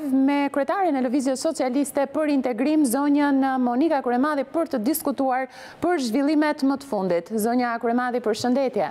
live me kryetarin e Lëvizjes Socialiste për Integrim, zonjën Monika Kuremadhi, për të diskutuar për zhvillimet më të fundit. Zonja Kuremadhi, përshëndetje.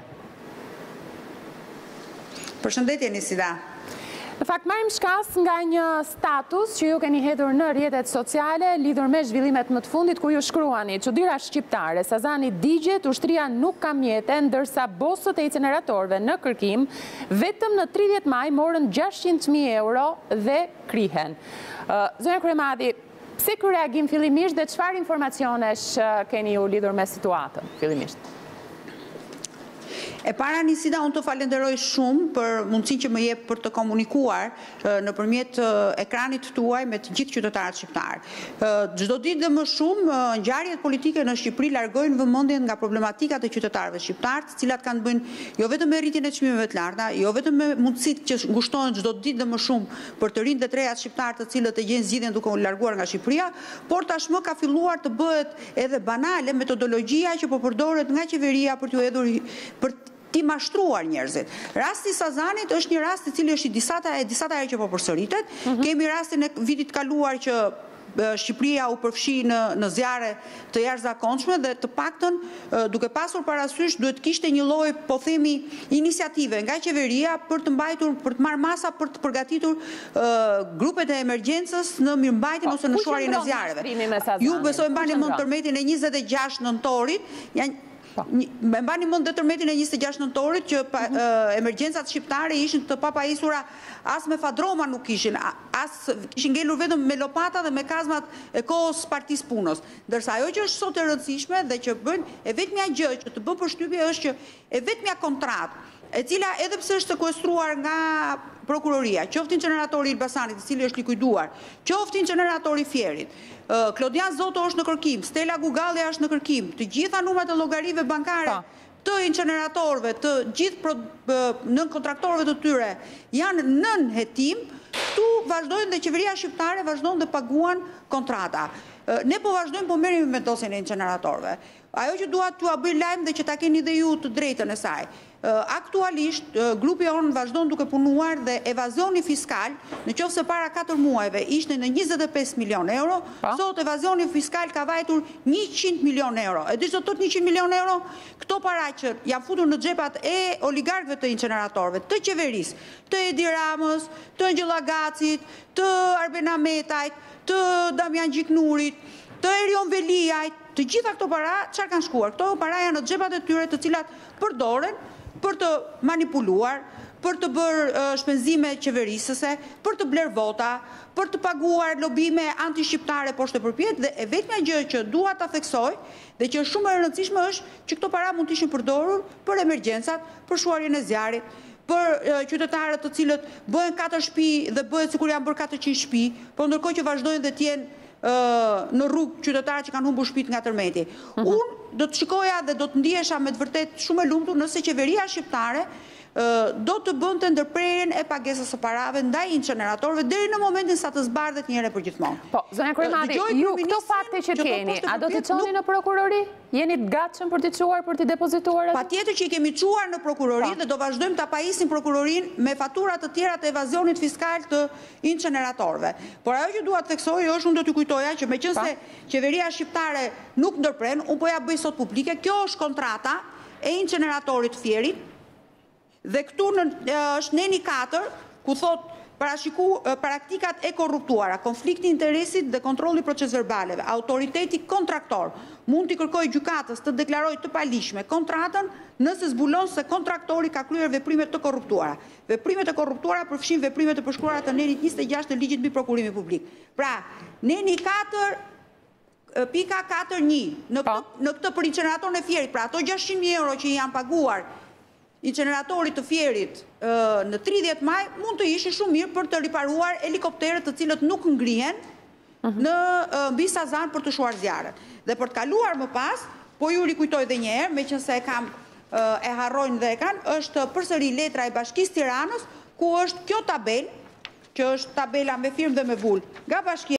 Përshëndetje, Nisida. Në fakt, marrim shkas nga një status që ju keni hedhur në rrjetet sociale lidhur me zhvillimet më të fundit, ku ju shkruani: çuditëra shqiptare, Sazani digjet, ushtria nuk ka mjete, ndërsa bosët e incineratorëve në kërkim vetëm në 30 maj morën 600.000 euro dhe krihen. Zonja Kuremadhi, pse ky reagim fillimisht dhe çfarë informacionesh keni ju lidhur me situatën fillimisht? E para, Nisida, unë të falenderoj shumë për mundësinë që më jep për të komunikuar nëpërmjet ekranit tuaj me të gjithë qytetarët shqiptar. Çdo ditë dhe më shumë ngjarjet politike në Shqipëri largojnë vëmendjen nga problematikat e qytetarëve shqiptar, të cilat kanë bënë jo vetëm me rritjen e çmimeve të larta, jo vetëm me mundësitë që ngushtohen çdo ditë dhe më shumë për të rinjtë dhe të rejat shqiptar, të cilët e gjejnë zgjidhjen duke u larguar nga Shqipëria, por tashmë ka filluar të bëhet edhe banale metodologjia që po përdoret nga qeveria për t'u hedhur ti mashtruar njerëzit. Rasti Sazanit është një rast i cili është i disata herë që po përsëritet. Kemi rastin e vitit kaluar që Shqipëria u përfshi në zjarre të jashtëzakonshme dhe të paktën duke pasur parasysh duhet kishte një lloj, po themi, iniciative nga qeveria për të marrë masa për të përgatitur grupet e emergjencës në mirëmbajtjen ose në shuarjen e zjarreve. Ju besoj mbani mend tërmetin e 26 nëntorit, me mbani mend tërmetin e 26 nëntorit që emergjencat shqiptare ishin të papajisura, as me fadroma nuk kishin, as kishin ngelur vetëm me lopata dhe me kazmat e kohës partisë punës. Ndërsa ajo që është sot e rëndësishme dhe që bën e vetmja gjë që të bën përshtypje është që e vetmja kontratë, e cila edhe pse është sekuestruar nga prokuroria, qoftë incineratori Elbasanit, i cili është likuiduar, qoftë incineratori Fierit, Klodian Zoto është në kërkim, Stella Gugalli është në kërkim, të gjitha numrat e llogarive bankare të incineratorëve, të gjithë nën kontraktorëve të tyre janë nën hetim, tu vazhdojnë dhe qeveria shqiptare vazhdojnë dhe paguan kontrata. Ne po vazhdojmë po merremi me dosjen e incineratorëve. Ajo që dua t'ua bëj lajm dhe që ta keni dhe ju të drejtën e saj. Aktualisht, grupi onë vazhdon duke punuar dhe evazioni fiskal, në qoftë se para 4 muajve ishte në 25 milion euro, sot evazioni fiskal ka vajtur 100 milion euro. E di sot 100 milion euro, këto para që janë futur në xhepat e oligarkëve të incineratorëve, të qeverisë, të Edi Ramës, të Ngjella Gacit, të Arben Ahmetajt, të Damian Gjiknurit, të Erion Veliajt, të gjitha këto para çfarë kanë shkuar? Këto para janë në xhepat e tyre, të cilat përdoren për të manipuluar, për të bërë shpenzime qeverisëse, për të bler vota, për të paguar lobime anti-shqiptare poshtë e përpjet, dhe e vetmja gjë që dua ta theksoj dhe që është shumë e rëndësishme është që këto para mund të ishin përdorur për emergjencat, për shuarjen e zjarrit, për qytetarët të cilët bëhen 4 shtëpi dhe bëhet sikur janë bërë 400 shtëpi, por ndërkohë që vazhdojnë dhe të jenë në rrugë qytetarët që kanë humbur shtëpitë nga tërmeti. Unë do të shikoja dhe do të ndihesha me të vërtet shumë e lumtur nëse qeveria shqiptare do të bënte ndërprerjen e pagesës së parave ndaj incineratorëve deri në momentin sa të zbardhet një herë për gjithmonë. Po, zonja Kuremadhi, ju këto fakte që keni, a do t'i çoni në prokurori? Jeni të gatshëm për t'i çuar, për t'i depozituar atë? Patjetër që i kemi çuar në prokurori dhe do vazhdojmë ta pajisim prokurorin me fatura të tjera të evazionit fiskal të incineratorëve. Por ajo që dua të theksoj është, unë do t'ju kujtoja që meqense qeveria shqiptare nuk ndërpren, unë po ja bëj sot publike, kjo është kontrata e inceneratorit Fierit. Dhe këtu është neni 4, ku thot praktikat e korruptuara, konflikti interesit dhe kontrolli procesverbaleve. Autoriteti kontraktor mund t'i kërkojë gjykatës të deklarojë të palishme kontratën nëse zbulon se kontraktori ka kryer veprime të korruptuara. Veprimet e korruptuara përfshin veprimet e përshkruara të nenit 26 të ligjit mbi prokurimin publik. Pra, neni 4 pika 4.1 në këtë për incineratorën e Fierit, pra ato 600.000 euro që janë paguar inceneratorit të Fierit në 30 maj mund të ishin shumë mirë për të riparuar helikopterët të cilët nuk ngrihen në mbi Sazan për të shuar zjarret. Dhe për të kaluar më pas, po ju rikujtoj edhe një herë, meqense e harrojnë dhe e kanë, është përsëri letra e Bashkisë Tiranës, ku është kjo tabelë, që është tabela me firmë dhe me vull nga Bashkia